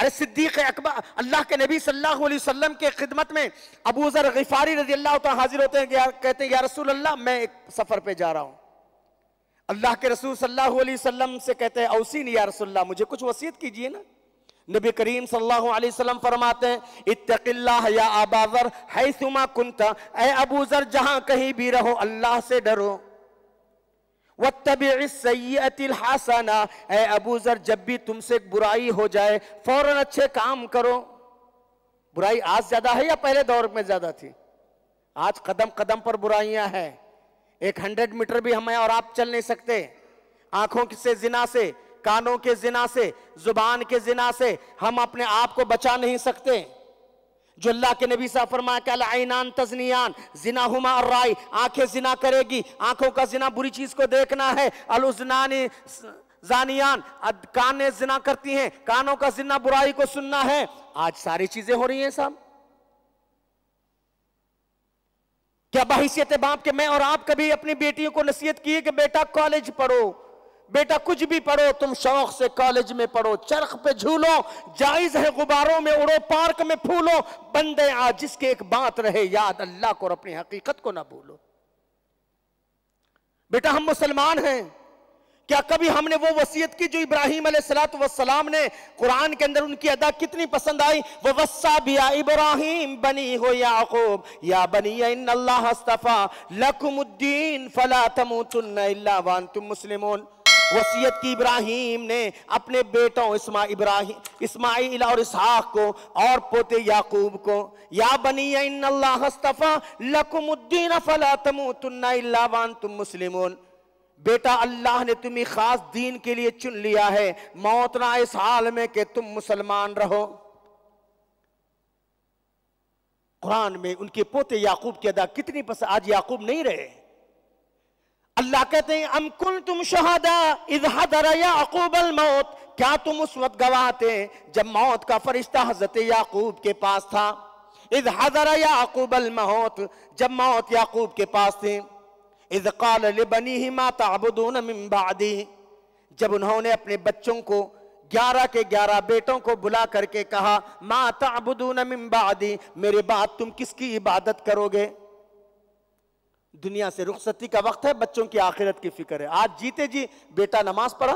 सिद्दीक अकबर, अल्लाह के नबी सल्लल्लाहु अलैहि वसल्लम के खिदमत में अबू ज़र गिफारी रज़ी अल्लाह तआला हाजिर होते हैं, कहते हैं या रसूल अल्लाह मैं एक सफर पे जा रहा हूं। अल्लाह के रसूल सल्लल्लाहु अलैहि वसल्लम से कहते हैं औसीनी या रसूल अल्लाह, मुझे कुछ वसीयत कीजिए ना। नबी करीम सल्लल्लाहु अलैहि वसल्लम फरमाते हैं इत्तक़िल्लाह या अबा ज़र हैसुमा कुन्ता, ऐ अबू ज़र जहां कहीं भी रहो अल्लाह से डरो। वत्तबिइस सय्यअतिल हसना, ऐ अबू ज़र जब भी तुमसे बुराई हो जाए फौरन अच्छे काम करो। बुराई आज ज्यादा है या पहले दौर में ज्यादा थी? आज कदम कदम पर बुराइयां हैं। 100 मीटर भी हमें और आप चल नहीं सकते। आंखों से जिना से, कानों के जिना से, जुबान के जिना से हम अपने आप को बचा नहीं सकते। जो अल्लाह के नबी साहब फरमाया कि अल-ऐनान तज़नियान ज़िनाहुमा अर्राई, आंखें जिना करेगी, आंखों का जिना बुरी चीज को देखना है। अल-उज़नानी ज़ानियान, कानें जिना करती हैं, कानों का जिना बुराई को सुनना है। आज सारी चीजें हो रही हैं साहब। क्या बहैसियत बाप के मैं और आप कभी अपनी बेटियों को नसीहत की है कि बेटा कॉलेज पढ़ो, बेटा कुछ भी पढ़ो, तुम शौक से कॉलेज में पढ़ो, चरख पे झूलो, जायज है गुब्बारों में उड़ो, पार्क में फूलो, बंदे आज जिसके एक बात रहे याद अल्लाह को और अपनी हकीकत को ना भूलो। बेटा हम मुसलमान हैं, क्या कभी हमने वो वसीयत की जो इब्राहिम अलैहिस्सलातु वस्सलाम ने कुरान के अंदर उनकी अदा कितनी पसंद आई? वो वस्सा बिया इब्राहिम बनी हो याकूब या बनी इन्नल्लाह अस्तफा लकुमुद्दीन फला तमूतुन्ना इल्ला व अंतुम मुस्लिमून। वसीयत की इब्राहिम ने अपने बेटों इस्माइल और इसहाक को और पोते याकूब को, या बनी इन्नल्लाह अस्तफा लकुमुद्दीन फला तमूतुन्ना इल्ला व अंतुम मुस्लिमून। बेटा अल्लाह ने तुम्हें खास दीन के लिए चुन लिया है, मौत ना इस हाल में कि तुम मुसलमान रहो। कुरान में उनके पोते याकूब की अदा कितनी पसंद। आज याकूब नहीं रहे। अल्लाह कहते हैं अम कुंतुम शुहदा इज़ हदर याकूब अल मौत, क्या तुम उस वक्त गवाह थे जब मौत का फरिश्ता हजरत याकूब के पास था। इज़ हदर याकूब अल मौत, जब मौत याकूब के पास थी। इज़ क़ाल लिबनीहि मा तअबुदून मिन बादी, जब उन्होंने अपने बच्चों को 11 के 11 बेटों को बुला करके कहा मा तअबुदून मिन बादी, मेरे बाद तुम किसकी इबादत करोगे। दुनिया से रुखसती का वक्त है, बच्चों की आखिरत की फिक्र है। आज जीते जी बेटा नमाज पढ़ा,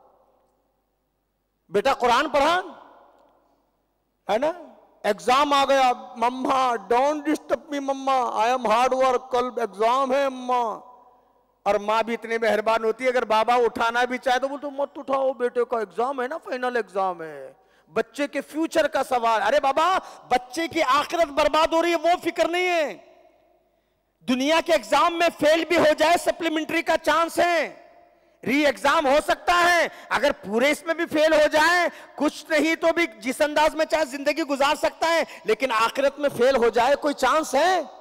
बेटा कुरान पढ़ा, है ना, एग्जाम आ गया, mama don't disturb me mama, I am hard work, कल एग्जाम है अम्मा। और माँ भी इतनी मेहरबान होती है, अगर बाबा उठाना भी चाहे तो बोलते तो मत उठाओ, बेटे का एग्जाम है ना, फाइनल एग्जाम है, बच्चे के फ्यूचर का सवाल। अरे बाबा बच्चे की आखिरत बर्बाद हो रही है, वो फिक्र नहीं है। दुनिया के एग्जाम में फेल भी हो जाए सप्लीमेंट्री का चांस है, री एग्जाम हो सकता है। अगर पूरे इसमें भी फेल हो जाए, कुछ नहीं तो भी जिस अंदाज में चाहे जिंदगी गुजार सकता है, लेकिन आखिरत में फेल हो जाए कोई चांस है?